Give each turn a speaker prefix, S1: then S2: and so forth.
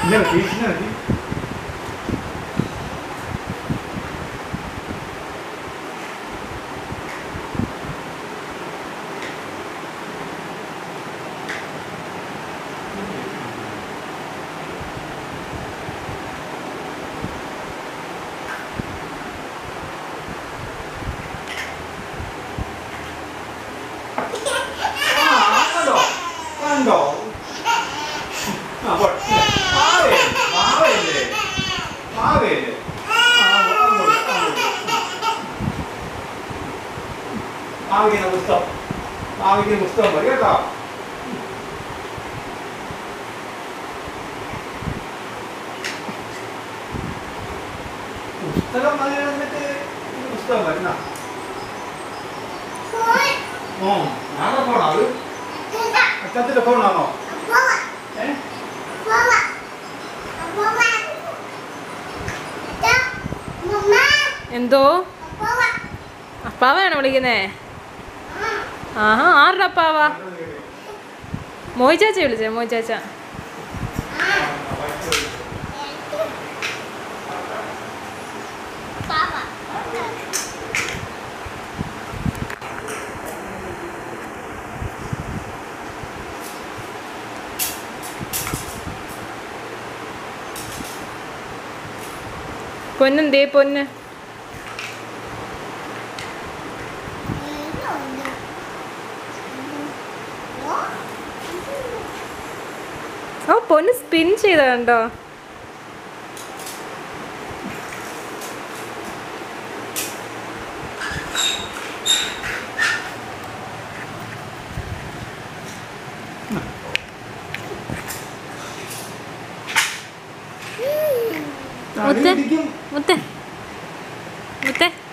S1: പുസ്തകം മതി കേട്ടോ. പുസ്തകം മതി എന്നിട്ട് പുസ്തകം വരുന്ന ആരുടെ ഫോണോ അത്? അച്ഛൻ്റെ ഫോണാണോ?
S2: എന്തോ അപ്പാവയാണോ വിളിക്കുന്നേ? ആഹാ, ആരുടെ അപ്പാവാ? മോയ് ചാച്ച വിളിച്ചേ? മോയ് ചാച്ച പൊന്നെന്തേ പൊന്ന്? ഓ പൊന്ന് സ്പിൻ ചെയ്ത കണ്ടോ? മുത്തേ മുത്തേ മുത്തേ